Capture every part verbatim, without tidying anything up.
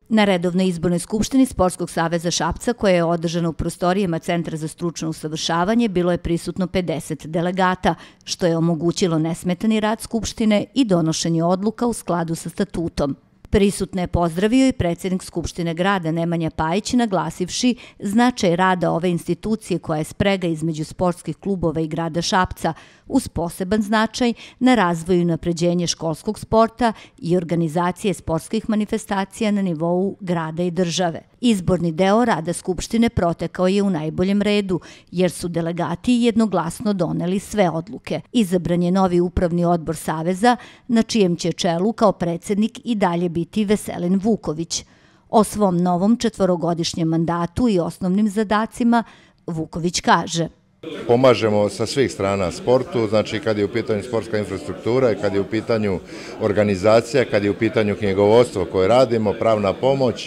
Na redovnoj izbornoj skupštini Sportskog saveza Šapca, koja je održana u prostorijama Centra za stručno usavršavanje, bilo je prisutno pedeset delegata, što je omogućilo nesmetani rad Skupštine i donošenje odluka u skladu sa statutom. Prisutne je pozdravio i predsjednik Skupštine grada Nemanja Pajić, naglasivši značaj rada ove institucije koja je sprega između sportskih klubova i grada Šapca, uz poseban značaj na razvoju i napređenje školskog sporta i organizacije sportskih manifestacija na nivou grada i države. Izborni deo rada Skupštine protekao je u najboljem redu, jer su delegati jednoglasno doneli sve odluke. Izabran je novi upravni odbor Saveza, na čijem će čelu kao predsjednik i dalje biti Veselin Vuković. O svom novom četvorogodišnjem mandatu i osnovnim zadacima Vuković kaže: Pomažemo sa svih strana sportu, znači kad je u pitanju sportska infrastruktura, kad je u pitanju organizacija, kad je u pitanju knjigovodstvo koje radimo, pravna pomoć.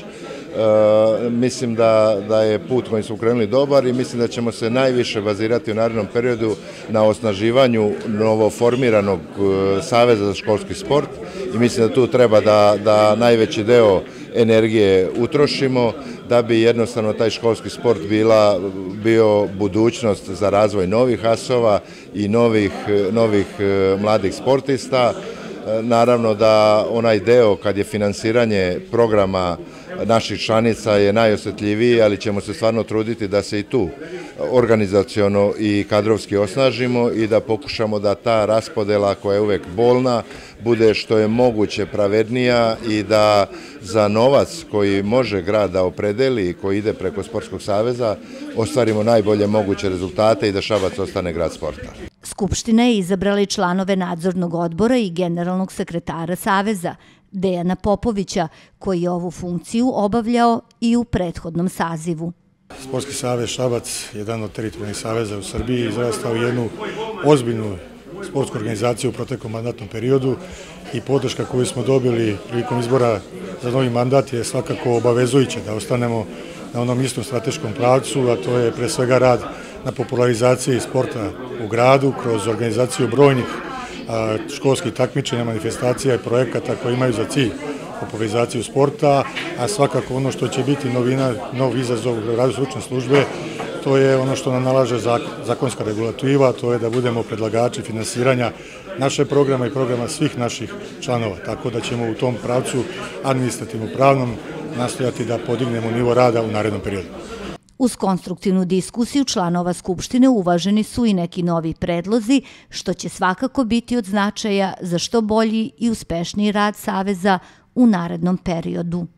E, mislim da, da je put kojim smo krenuli dobar i mislim da ćemo se najviše bazirati u narednom periodu na osnaživanju novoformiranog Saveza za školski sport i mislim da tu treba da, da najveći deo energije utrošimo da bi jednostavno taj školski sport bila, bio budućnost za razvoj novih asova i novih, novih mladih sportista. Naravno da onaj deo kad je finansiranje programa naših članica je najosjetljiviji, ali ćemo se stvarno truditi da se i tu organizaciono i kadrovski osnažimo i da pokušamo da ta raspodela koja je uvek bolna bude što je moguće pravednija i da za novac koji može grad da opredeli i koji ide preko Sportskog saveza ostvarimo najbolje moguće rezultate i da Šabac ostane grad sporta. Skupština je izabrala i članove nadzornog odbora i generalnog sekretara Saveza, Dejana Popovića, koji je ovu funkciju obavljao i u prethodnom sazivu. Sportski savez Šabac, jedan od teritorijalnih saveza u Srbiji, izrastao jednu ozbiljnu sportsku organizaciju u proteklom mandatnom periodu i podrška koju smo dobili prilikom izbora za novi mandat je svakako obavezujuća da ostanemo na onom istom strateškom pravcu, a to je pre svega rad na popularizaciji sporta u gradu kroz organizaciju brojnih školskih takmičenja, manifestacija i projekata koji imaju za cilj popularizaciju sporta, a svakako ono što će biti novina, nov izazov u radu stručne službe, to je ono što nam nalaže zakonska regulativa, to je da budemo predlagači finansiranja naše programa i programa svih naših članova, tako da ćemo u tom pravcu administrativno-pravnom nastojati da podignemo nivo rada u narednom periodu. Uz konstruktivnu diskusiju članova Skupštine uvaženi su i neki novi predlozi, što će svakako biti od značaja za što bolji i uspešniji rad Saveza u narednom periodu.